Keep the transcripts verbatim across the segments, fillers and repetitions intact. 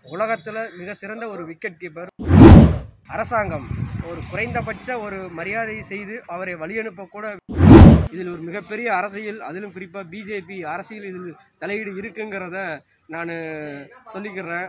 உலகத்தில் மிக சிறந்த ஒரு விக்கெட் கீப்பர். அரசாங்கம் ஒரு குறைந்தபட்ச ஒரு மரியாதை செய்து அவரை வழியனுப்பக்கூட இதில் ஒரு மிகப்பெரிய அரசியல், அதிலும் குறிப்பாக பிஜேபி அரசியல் இதில் தலையீடு இருக்குங்கிறத நான் சொல்லிக்கிறேன்.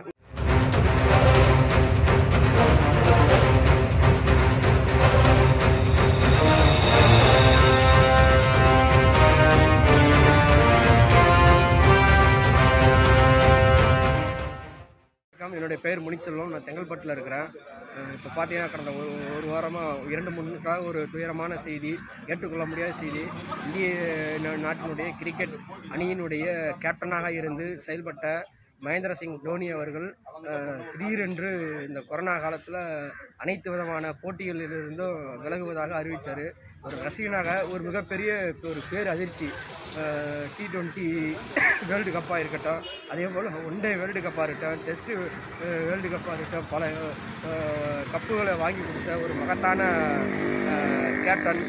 என்னுடைய பெயர் முனிச்செல்வம். நான் செங்கல்பட்டில் இருக்கிறேன். இப்போ பார்த்தீங்கன்னா கடந்த ஒரு ஒரு வாரமாக இரண்டு மூணு ஒரு துயரமான செய்தி, ஏற்றுக்கொள்ள முடியாத செய்தி. இந்திய நாட்டினுடைய கிரிக்கெட் அணியினுடைய கேப்டனாக இருந்து செயல்பட்ட மகேந்திர சிங் தோனி அவர்கள் திடீரென்று இந்த கொரோனா காலத்தில் அனைத்து விதமான போட்டிகளிலிருந்தும் விலகுவதாக அறிவித்தார். ஒரு ரசிகனாக ஒரு மிகப்பெரிய ஒரு பேர் அதிர்ச்சி. டி ட்வெண்ட்டி வேர்ல்டு கப்பாக இருக்கட்டும், அதே போல் ஒன் டே வேர்ல்டு கப்பாக இருக்கட்டும், டெஸ்ட்டு வேர்ல்டு கப்பாக இருக்கட்டும், பல கப்புகளை வாங்கி கொடுத்த ஒரு மகத்தான கேப்டன்,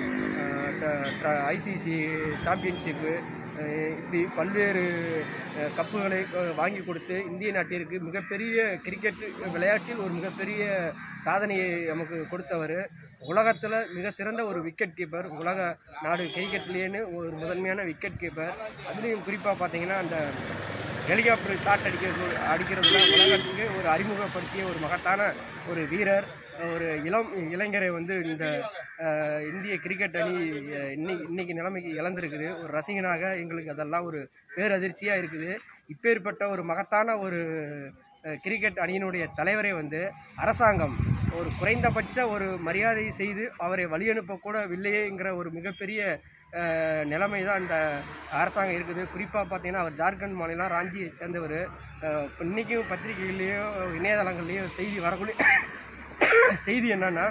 ஐசிசி சாம்பியன்ஷிப்பு, இப்படி பல்வேறு கப்புகளை வாங்கி கொடுத்து இந்திய நாட்டிற்கு மிகப்பெரிய கிரிக்கெட் விளையாட்டில் ஒரு மிகப்பெரிய சாதனையை நமக்கு கொடுத்தவர். உலகத்தில் மிக சிறந்த ஒரு விக்கெட் கீப்பர், உலக நாடு கிரிக்கெட்லேன்னு ஒரு முதன்மையான விக்கெட் கீப்பர். அதுலேயும் குறிப்பாக பார்த்தீங்கன்னா அந்த ஹெலிகாப்டர் ஷாட் அடிக்கிறது அடிக்கிறதுல உலகத்துக்கு ஒரு அறிமுகப்படுத்திய ஒரு மகத்தான ஒரு வீரர், ஒரு இளம் இளைஞரை வந்து இந்த இந்திய கிரிக்கெட் அணி இன்னைக்கு இன்னைக்கு நிலைமைக்கு இழந்திருக்குது. ஒரு ரசிகனாக எங்களுக்கு அதெல்லாம் ஒரு பேரதிர்ச்சியாக இருக்குது. இப்பேற்பட்ட ஒரு மகத்தான ஒரு கிரிக்கெட் அணியினுடைய தலைவரை வந்து அரசாங்கம் ஒரு குறைந்தபட்ச ஒரு மரியாதை செய்து அவரை வழியனுப்பக்கூட இல்லையேங்கிற ஒரு மிகப்பெரிய நிலைமை தான் இந்த அரசாங்கம் இருக்குது. குறிப்பாக பார்த்தீங்கன்னா அவர் ஜார்க்கண்ட் மாநிலம் ராஞ்சியை சேர்ந்தவர். இன்றைக்கும் பத்திரிகைகள்லேயும் இணையதளங்கள்லேயும் செய்தி வரக்கூடிய செய்தி என்னன்னா,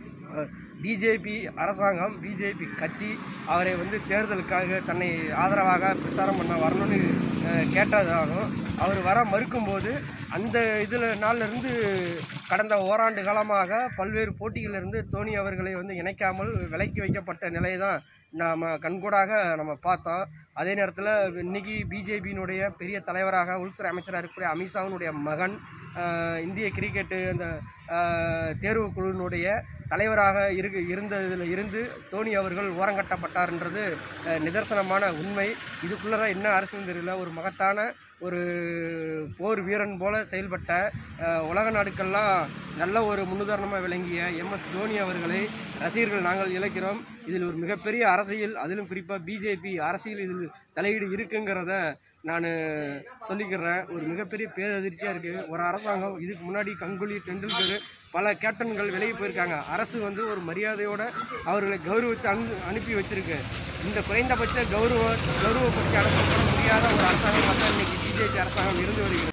பிஜேபி அரசாங்கம், பிஜேபி கட்சி அவரை வந்து தேர்தலுக்காக தன்னை ஆதரவாக பிரச்சாரம் பண்ண வரணும்னு கேட்டதாகும். அவர் வர மறுக்கும்போது அந்த இதில் நாளிலிருந்து கடந்த ஓராண்டு காலமாக பல்வேறு போட்டிகளிலிருந்து தோனி அவர்களை வந்து இணைக்காமல் விலக்கி வைக்கப்பட்ட நிலை தான் நாம் கண்கூடாக நம்ம பார்த்தோம். அதே நேரத்தில் இன்றைக்கி பிஜேபியினுடைய பெரிய தலைவராக உள்துறை அமைச்சராக இருக்கக்கூடிய அமித்ஷாவினுடைய மகன் இந்திய கிரிக்கெட்டு அந்த தேர்வு குழுவினுடைய தலைவராக இருக்கு இருந்ததில் இருந்து தோனி அவர்கள் ஓரங்கட்டப்பட்டார்ன்றது நிதர்சனமான உண்மை. இதுக்குள்ளே என்ன அரசியல் தெரியல. ஒரு மகத்தான ஒரு போர் வீரன் போல செயல்பட்ட உலக நாடுக்கெல்லாம் நல்ல ஒரு முன்னுதாரணமாக விளங்கிய எம் எஸ் தோனி அவர்களை ரசிகர்கள் நாங்கள் இழக்கிறோம். இதில் ஒரு மிகப்பெரிய அரசியல், அதிலும் குறிப்பாக பிஜேபி அரசியல் இதில் தலையீடு இருக்குங்கிறத நான் சொல்லிக்கிறேன். ஒரு மிகப்பெரிய பேரதிர்ச்சியாக இருக்குது. ஒரு அரசாங்கம் இதுக்கு முன்னாடி கங்குலி, டெண்டுல்கர் பல கேப்டன்கள் விலகி போயிருக்காங்க. அரசு வந்து ஒரு மரியாதையோடு அவர்களை கௌரவித்து அனு அனுப்பி வச்சிருக்கு. இந்த குறைந்தபட்ச கௌரவ கௌரவப்படுத்தி அனுப்ப முடியாத ஒரு அரசாங்கம் தான் இன்றைக்கி பிஜேபி அரசாங்கம் இருந்து வருகிறது.